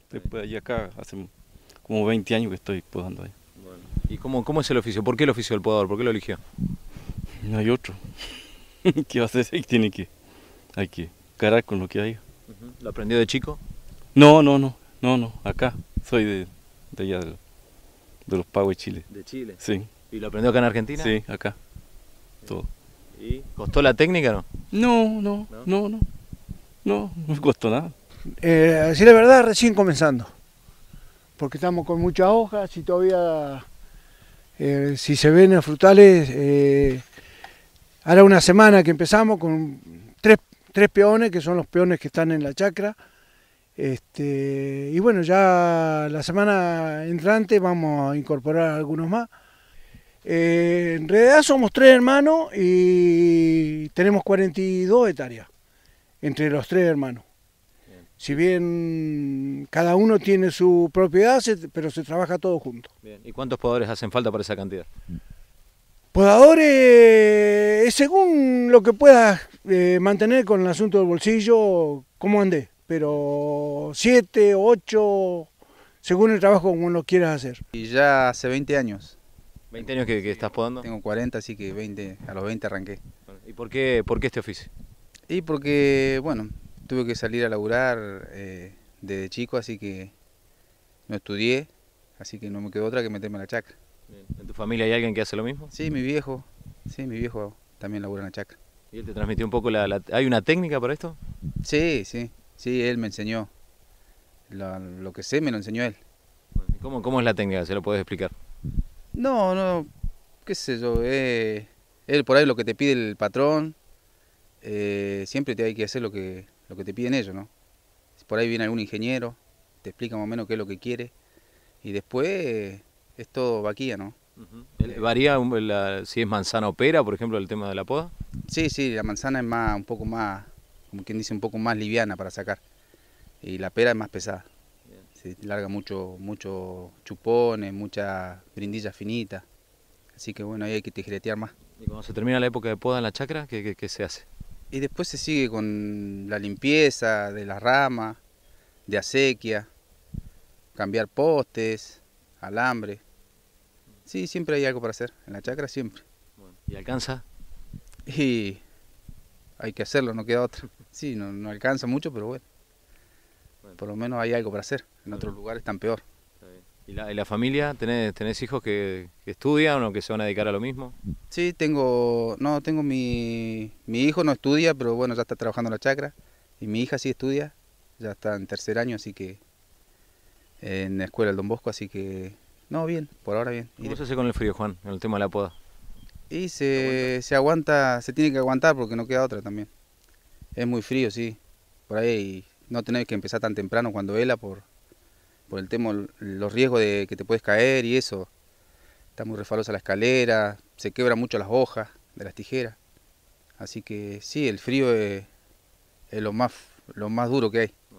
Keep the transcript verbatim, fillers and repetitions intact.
Después allí acá, hace como veinte años que estoy podando ahí. Bueno. ¿Y cómo, cómo es el oficio? ¿Por qué el oficio del podador? ¿Por qué lo eligió? No hay otro. ¿Qué va a hacer? Ahí tiene que, hay que cargar con lo que hay. Uh-huh. ¿Lo aprendió de chico? No, no, no, no, no, acá. Soy de, de allá, de, de los Pagos de Chile. De Chile. Sí. ¿Y lo aprendió acá en Argentina? Sí, acá. Todo. ¿Y costó la técnica o no? No, no, no, no, no, no, no me costó nada. Eh, así la verdad, recién comenzando. Porque estamos con muchas hojas y todavía, eh, si se ven los frutales, eh, hará una semana que empezamos con tres, tres peones, que son los peones que están en la chacra. Este, y bueno, ya la semana entrante vamos a incorporar algunos más. Eh, en realidad somos tres hermanos y tenemos cuarenta y dos hectáreas entre los tres hermanos. Si bien cada uno tiene su propiedad, pero se trabaja todo junto. Bien. ¿Y cuántos podadores hacen falta para esa cantidad? Podadores, según lo que puedas eh, mantener con el asunto del bolsillo, como andé, pero siete, ocho, según el trabajo como lo quieras hacer. Y ya hace veinte años. ¿veinte años que, que estás podando? Tengo cuarenta, así que veinte, a los veinte arranqué. ¿Y por qué, por qué este oficio? Y porque, bueno, tuve que salir a laburar eh, desde chico, así que no estudié, así que no me quedó otra que meterme a la chacra. Bien. ¿En tu familia hay alguien que hace lo mismo? Sí, mi viejo, sí, mi viejo también labura en la chacra. ¿Y él te transmitió un poco la, la... ¿Hay una técnica para esto? Sí, sí, sí, él me enseñó. Lo, lo que sé me lo enseñó él. ¿Y cómo, cómo es la técnica? ¿Se lo puedes explicar? No, no, qué sé yo, eh, él por ahí lo que te pide el patrón, eh, siempre te hay que hacer lo que, lo que te piden ellos, ¿no? Por ahí viene algún ingeniero, te explica más o menos qué es lo que quiere y después eh, es todo vaquía, ¿no? Uh-huh. ¿Varía la, si es manzana o pera, por ejemplo, el tema de la poda? Sí, sí, la manzana es más, un poco más, como quien dice, un poco más liviana para sacar y la pera es más pesada. Se larga mucho, mucho chupones, mucha brindilla finita, así que bueno, ahí hay que tijeretear más. ¿Y cuando se termina la época de poda en la chacra, qué, qué, qué se hace? Y después se sigue con la limpieza de las ramas, de acequia, cambiar postes, alambre. Sí, siempre hay algo para hacer, en la chacra siempre. Bueno, ¿y alcanza? Y hay que hacerlo, no queda otra. Sí, no, no alcanza mucho, pero bueno. Por lo menos hay algo para hacer, en otros lugares están peor. ¿Y la, y la familia? ¿Tenés, tenés hijos que, que estudian o que se van a dedicar a lo mismo? Sí, tengo, no, tengo mi, mi hijo no estudia, pero bueno, ya está trabajando en la chacra. Y mi hija sí estudia, ya está en tercer año, así que en la escuela del Don Bosco, así que, no, bien, por ahora bien. ¿Cómo se hace con el frío, Juan, en el tema de la poda? Y se, se aguanta, se tiene que aguantar porque no queda otra también. Es muy frío, sí, por ahí no tenés que empezar tan temprano cuando hela por, por el tema, los riesgos de que te puedes caer y eso. Está muy resbalosa la escalera, se quebran mucho las hojas de las tijeras. Así que sí, el frío es, es lo más, lo más duro que hay.